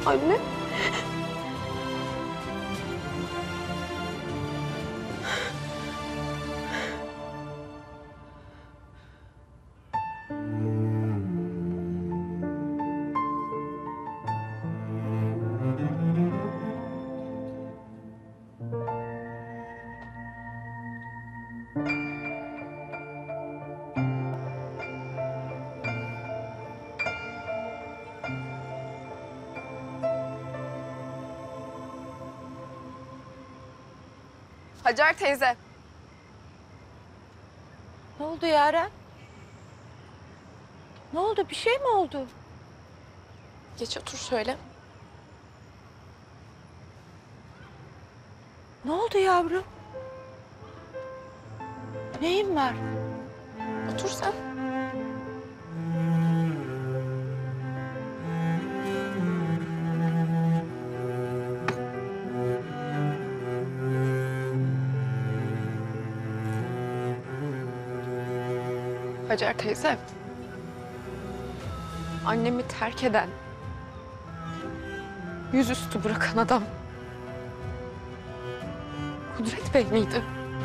Anne. Hacer teyze. Ne oldu Yaren? Ne oldu? Bir şey mi oldu? Geç otur şöyle. Ne oldu yavrum? Neyin var? Otur sen. Hacer teyze. Annemi terk eden, yüzüstü bırakan adam Kudret Bey miydi?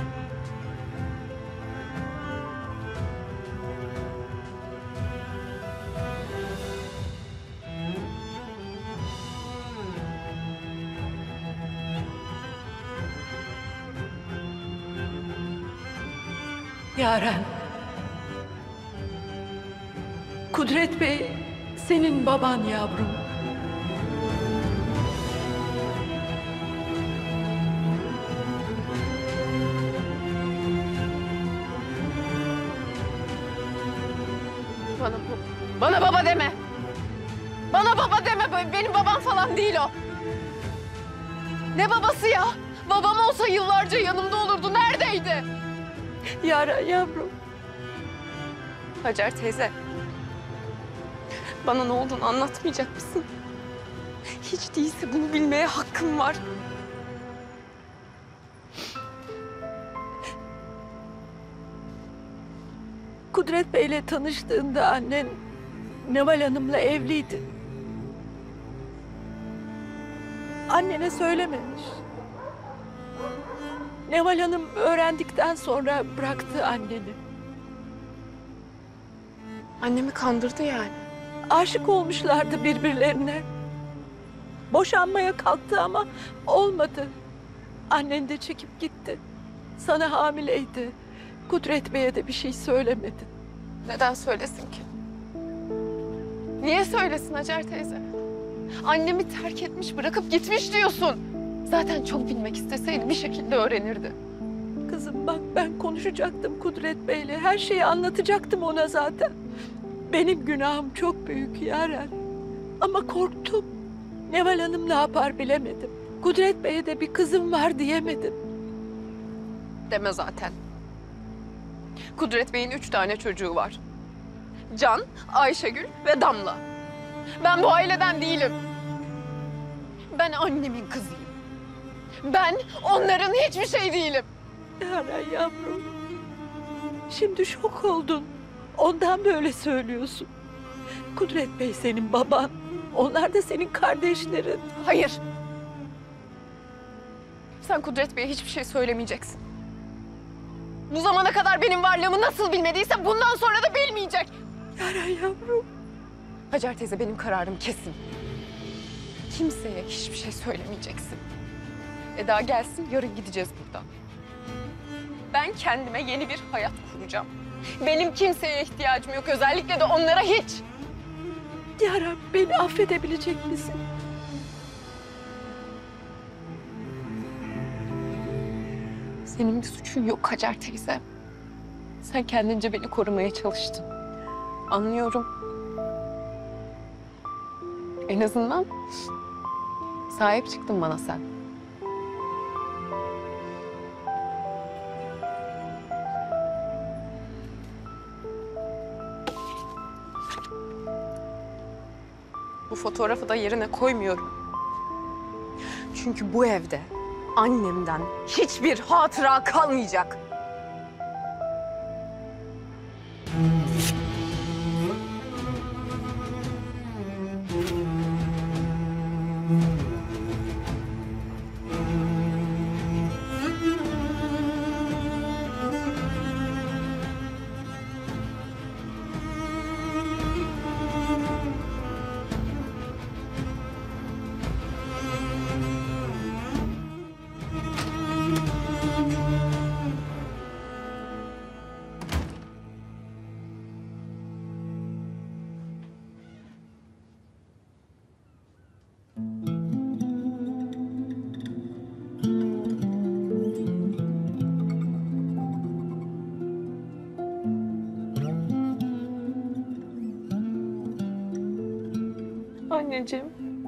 Yaren. Kudret Bey senin baban yavrum. Bana baba deme. Bana baba deme. Benim babam falan değil o. Ne babası ya? Babam olsa yıllarca yanımda olurdu. Neredeydi? Yaren yavrum. Hacer teyze. Bana ne olduğunu anlatmayacak mısın? Hiç değilse bunu bilmeye hakkım var. Kudret Bey'le tanıştığında annen Neval Hanım'la evliydi. Annene söylememiş. Neval Hanım öğrendikten sonra bıraktı anneni. Annemi kandırdı yani. Aşık olmuşlardı birbirlerine. Boşanmaya kalktı ama olmadı. Annen de çekip gitti. Sana hamileydi. Kudret Bey'e de bir şey söylemedin. Neden söylesin ki? Niye söylesin Hacer teyze? Annemi terk etmiş, bırakıp gitmiş diyorsun. Zaten çok bilmek isteseydi bir şekilde öğrenirdi. Kızım bak ben konuşacaktım Kudret Bey'le. Her şeyi anlatacaktım ona zaten. Benim günahım çok büyük Yaren. Ama korktum. Neval Hanım ne yapar bilemedim. Kudret Bey'e de bir kızım var diyemedim. Deme zaten. Kudret Bey'in 3 tane çocuğu var. Can, Ayşegül ve Damla. Ben bu aileden değilim. Ben annemin kızıyım. Ben onların hiçbir şey değilim. Yaren yavrum. Şimdi şok oldun. Ondan böyle söylüyorsun. Kudret Bey senin baban. Onlar da senin kardeşlerin. Hayır. Sen Kudret Bey'e hiçbir şey söylemeyeceksin. Bu zamana kadar benim varlığımı nasıl bilmediyse bundan sonra da bilmeyecek. Yaren yavrum. Hacer teyze benim kararım kesin. Kimseye hiçbir şey söylemeyeceksin. Eda gelsin, yarın gideceğiz buradan. Ben kendime yeni bir hayat kuracağım. Benim kimseye ihtiyacım yok, özellikle de onlara hiç. Yaren beni affedebilecek misin? Senin bir suçun yok Hacer teyze. Sen kendince beni korumaya çalıştın. Anlıyorum. En azından sahip çıktın bana sen. Bu fotoğrafı da yerine koymuyorum. Çünkü bu evde annemden hiçbir hatıra kalmayacak. anneciğim.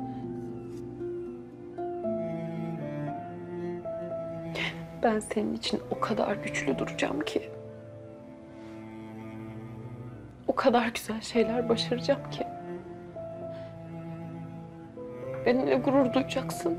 Ben senin için o kadar güçlü duracağım ki. O kadar güzel şeyler başaracağım ki. Benimle gurur duyacaksın.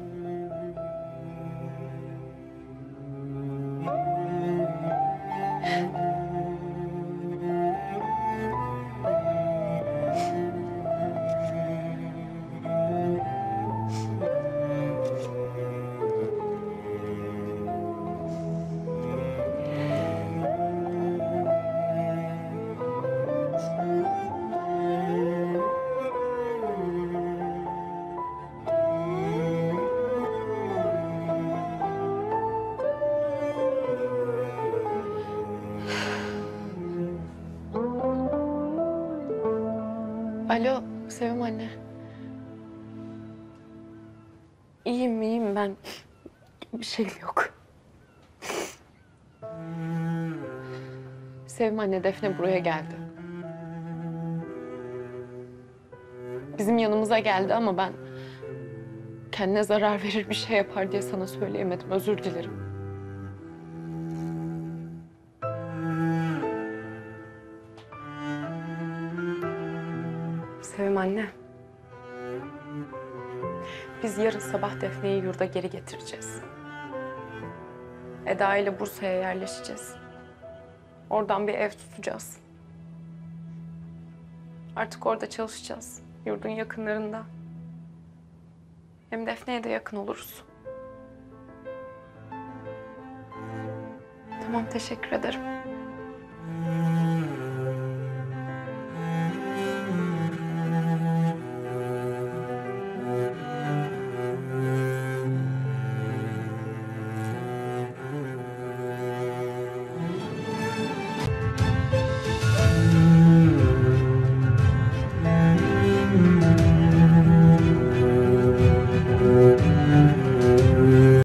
Alo, Sevim anne. İyiyim ben. Bir şey yok. Sevim anne, Defne buraya geldi. Bizim yanımıza geldi ama ben kendine zarar verir bir şey yapar diye sana söyleyemedim. Özür dilerim. Sevim anne. Biz yarın sabah Defne'yi yurda geri getireceğiz. Eda ile Bursa'ya yerleşeceğiz. Oradan bir ev tutacağız. Artık orada çalışacağız. Yurdun yakınlarında. Hem Defne'ye de yakın oluruz. Tamam, teşekkür ederim.